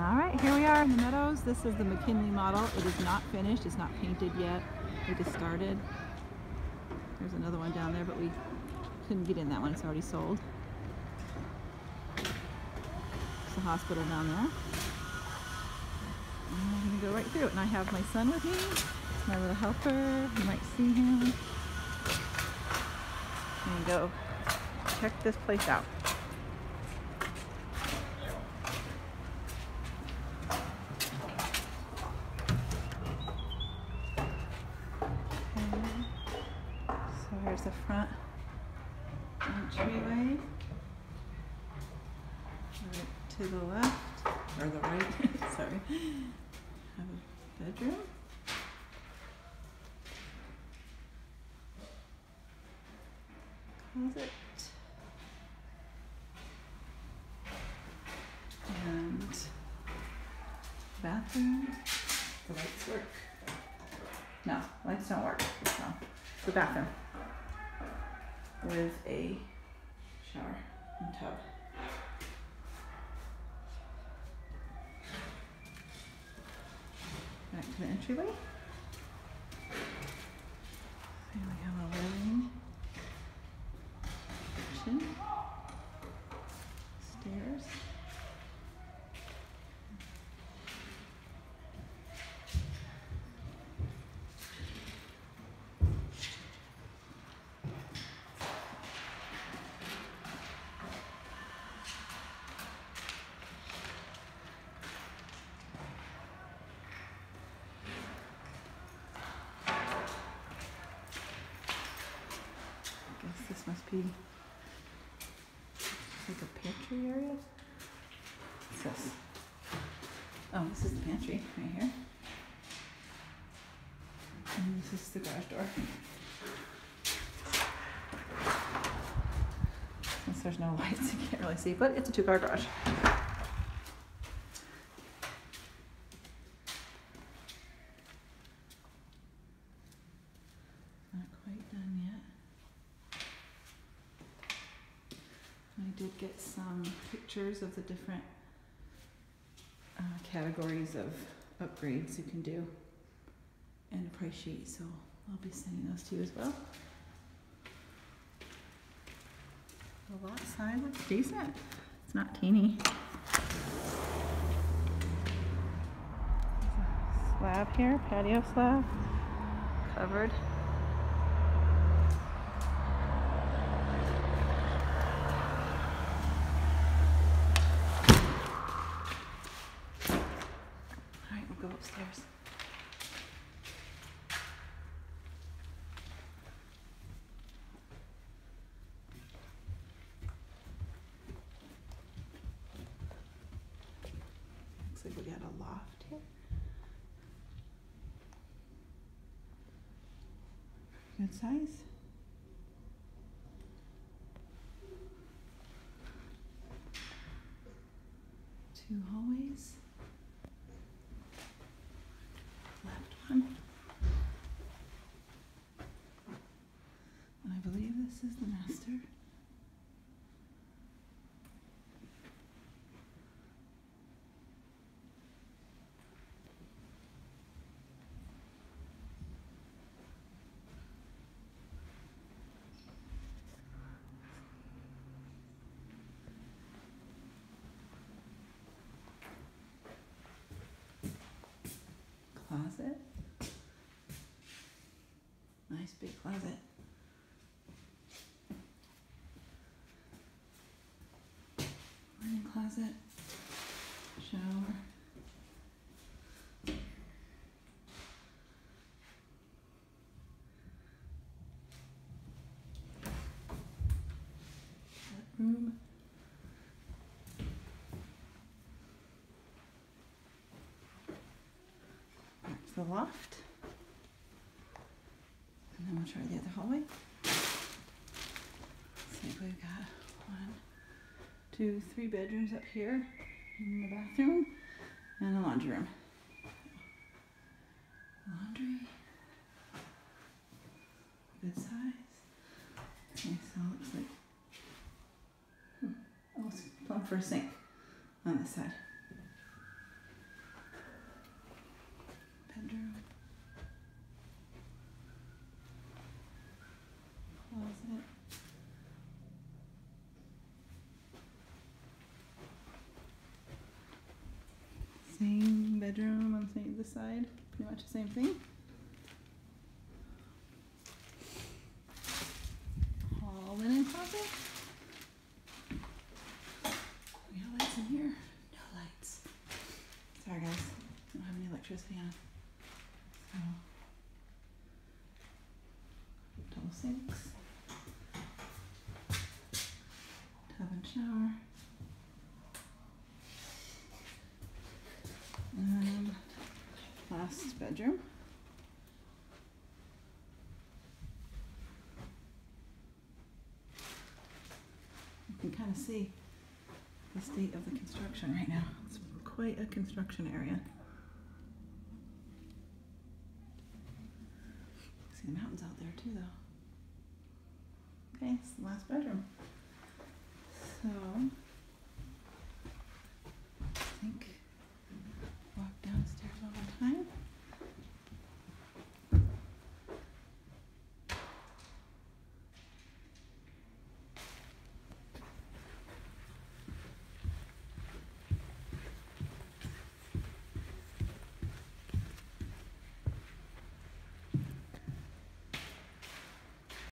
All right, here we are in the Meadows. This is the McKinley model. It is not finished. It's not painted yet. We just started. There's another one down there, but we couldn't get in that one. It's already sold. It's the hospital down there. And I'm going to go right through it. And I have my son with me, my little helper. You might see him. And go check this place out. So here's the front entryway. Right to the left, or the right, sorry. Have a bedroom. Closet. And bathroom. The lights work. No, lights don't work. So, the bathroom with a shower and tub. Back to the entryway. Here we have a living kitchen, stairs. This must be like a pantry area. What's this? Oh, this is the pantry right here. And this is the garage door. Since there's no lights, you can't really see, but it's a 2-car garage. Not quite done yet. I did get some pictures of the different categories of upgrades you can do and a price sheet, so I'll be sending those to you as well. The lot size looks decent. It's not teeny. There's a slab here, patio slab, covered. Go upstairs. Looks like we got a loft here. Good size. Two hallways. And I believe this is the master. Closet. Nice big closet. Linen closet. Shower. Bedroom. That's the loft. And then we'll try the other hallway. Let's see, we've got 1, 2, 3 bedrooms up here, in the bathroom, and a laundry room. Laundry, good size. Okay, so it looks like, oh, it's plumb for a sink on this side. bedroom. Closet. Same bedroom on the side, pretty much the same thing. Hall linen closet. We have lights in here. No lights. Sorry guys, I don't have any electricity on. So, double sinks. Tub and shower. And last bedroom. You can kind of see the state of the construction right now. It's quite a construction area. See the mountains out there too though. Okay, it's the last bedroom. So